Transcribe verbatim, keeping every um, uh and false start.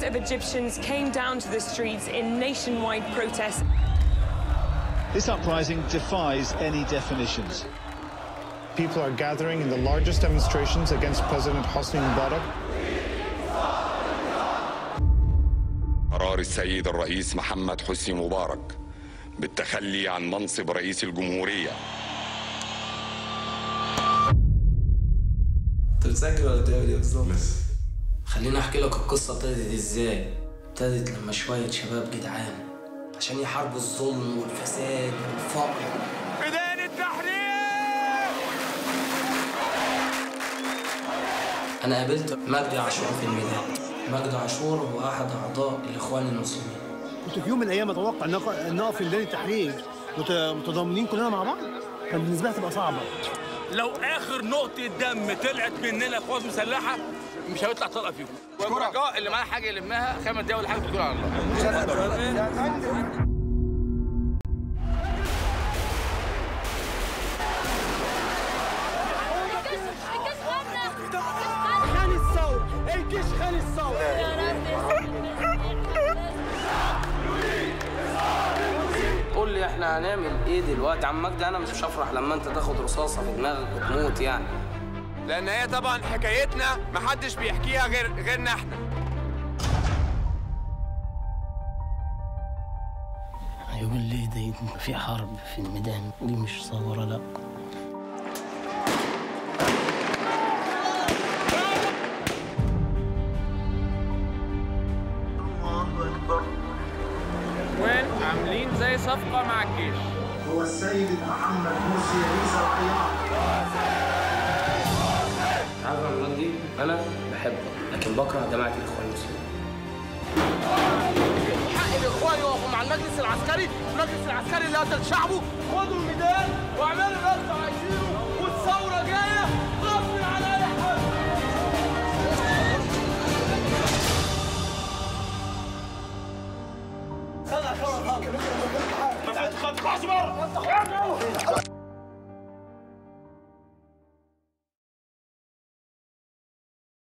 of Egyptians came down to the streets in nationwide protests. This uprising defies any definitions. People are gathering in the largest demonstrations against President Hosni Mubarak. قرار السيد الرئيس محمد حسني مبارك بالتخلي عن منصب رئيس الجمهورية. انت بتسجل ولا بتعمل ايه بالظبط؟ خليني احكي لك القصة ابتدت ازاي. ابتدت لما شوية شباب جدعان عشان يحاربوا الظلم والفساد والفقر. ميدان التحرير! انا قابلت مجدي عاشور في الميدان. مجدي عاشور هو احد اعضاء الاخوان المسلمين. كنت في يوم من الايام اتوقع ان نقف في ميدان التحرير متضامنين كلنا مع بعض، كان بالنسبه لي هتبقى صعبه. لو اخر نقطه دم طلعت مننا قوات مسلحه مش هيطلع طلقه فيكم. والرجاء اللي معاه حاجه يلمها خمس دقايق ولا حاجه تقول على الله. خان الثوره، الجيش خان الثوره. قول لي احنا هنعمل ايه دلوقتي؟ عم مجدي انا مش هفرح لما انت تاخد رصاصه في دماغك وتموت يعني. لان هي طبعا حكايتنا محدش بيحكيها غير غيرنا احنا. يقول لي ده في حرب في الميدان، دي مش ثوره لا. عاملين زي صفقة مع الجيش. هو السيد محمد مرسي رئيس الرياض. عارف يا مجدي أنا بحبك لكن بكره جماعة الإخوان المسلمين. حق الإخوان يقفوا مع المجلس العسكري، المجلس العسكري اللي قتل شعبه. خدوا الميدان واعملوا اللي انتوا عايزينه والثورة جاية غصب عن أي حد. خد خد خد خد خد خد